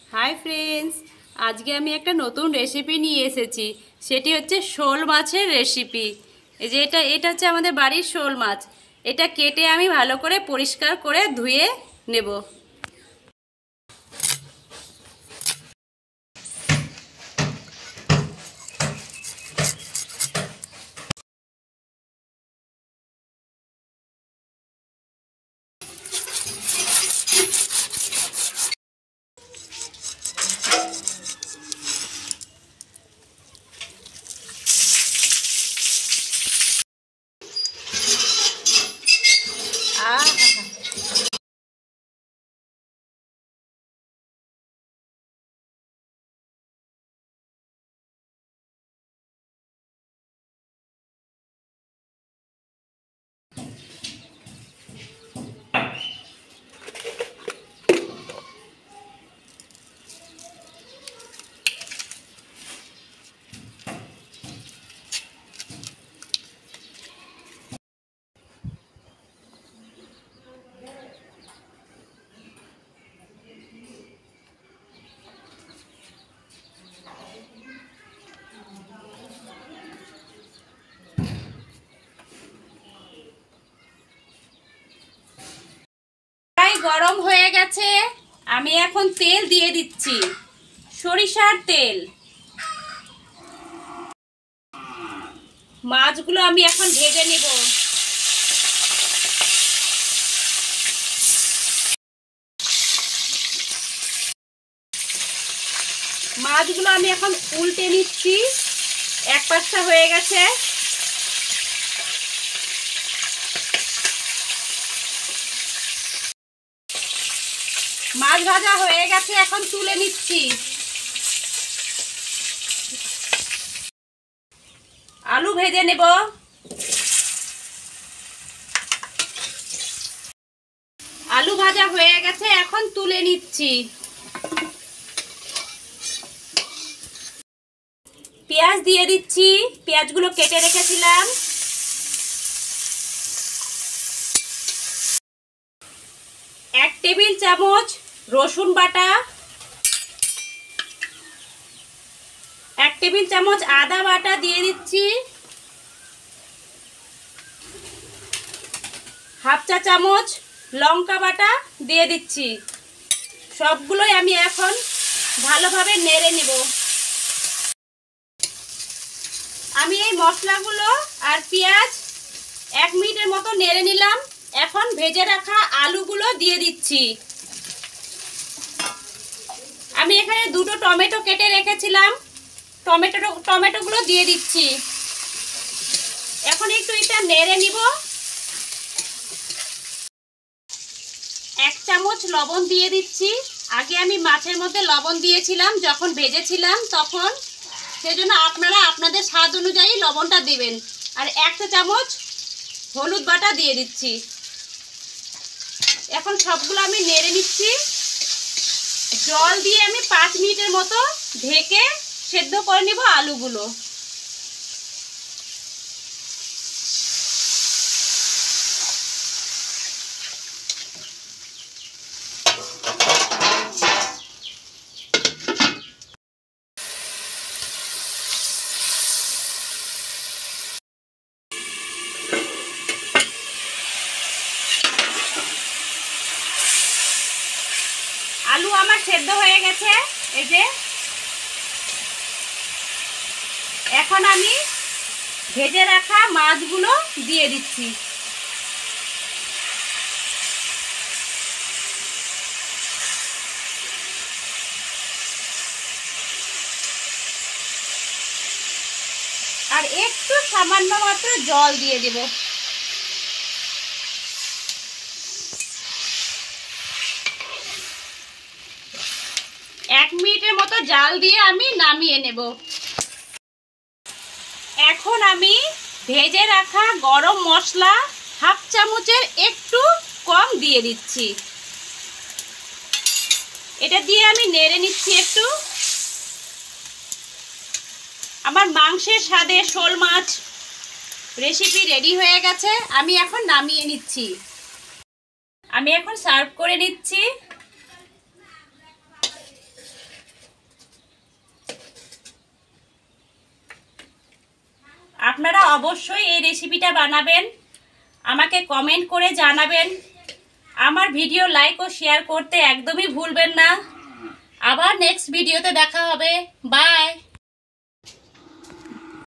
Hi friends, আজকে আমি একটা নতুন রেসিপি নিয়ে এসেছি। সেটি হচ্ছে শোল মাছের রেসিপি। এই যে এটা হচ্ছে আমাদের বাড়ির শোল মাছ। এটা কেটে আমি ভালো করে পরিষ্কার করে ধুয়ে নেব। গরম হয়ে গেছে, আমি এখন তেল দিয়ে দিচ্ছি, সরিষার তেল। মাছগুলো আমি এখন ভেজে নিব। মাছগুলো আমি এখন উল্টে নিচ্ছি, এক পাশটা হয়ে গেছে। মাছ ভাজা হয়ে গেছে, এখন তুলে নিচ্ছি। আলু ভেজে নেব। আলু ভাজা হয়ে গেছে, এখন তুলে নিচ্ছি। পেঁয়াজ দিয়ে দিচ্ছি, পেঁয়াজগুলো কেটে রেখেছিলাম। এক টেবিল চামচ রসুন বাটা, এক টেবিল চামচ আদা বাটা দিয়ে দিচ্ছি, হাফ চা চামচ লঙ্কা বাটা দিয়ে দিচ্ছি। সবগুলোই আমি এখন ভালোভাবে নেড়ে নেব। আমি এই মশলাগুলো আর পেঁয়াজ 1 মিনিটের মতো নেড়ে নিলাম। এখন ভেজে রাখা আলুগুলো দিয়ে দিচ্ছি। আমি এখানে 2টো টমেটো কেটে রেখেছিলাম, টমেটোগুলো দিয়ে দিচ্ছি। এখন একটু এটা নেড়ে নিব। 1 চামচ লবণ দিয়ে দিচ্ছি। আগে আমি মাছের মধ্যে লবণ দিয়েছিলাম যখন ভেজেছিলাম তখন, সেজন্য আপনারা আপনাদের স্বাদ অনুযায়ী লবণটা দিবেন। আর 1 চামচ হলুদ বাটা দিয়ে দিচ্ছি। এখন সবগুলো আমি নেড়ে নিচ্ছি। জল দিয়ে আমি 5 মিনিটের মতো ঢেকে সেদ্ধ করে নিব আলুগুলো। আলু আমার সেদ্ধ হয়ে গেছে। এই যে এখন আমি ভেজে রাখা মাছগুলো দিয়ে দিচ্ছি। আর একটু সামান্য মাত্র জল দিয়ে দেব। এক মিনিটের মতো জাল দিয়ে আমি নামিয়ে নেব। এখন আমি ভেজে রাখা গরম মশলা হাফ চামচের একটু কম দিয়ে দিচ্ছি। এটা দিয়ে আমি নেড়ে নিচ্ছি একটু। আমার মাংসের স্বাদে শোল মাছ রেসিপি রেডি হয়ে গেছে। আমি এখন নামিয়ে নিচ্ছি। আমি এখন সার্ভ করে নিচ্ছি। আপনারা অবশ্যই এই রেসিপিটা বানাবেন, আমাকে কমেন্ট করে জানাবেন। আমার ভিডিও লাইক ও শেয়ার করতে একদমই ভুলবেন না। আবার নেক্সট ভিডিওতে দেখা হবে। বাই।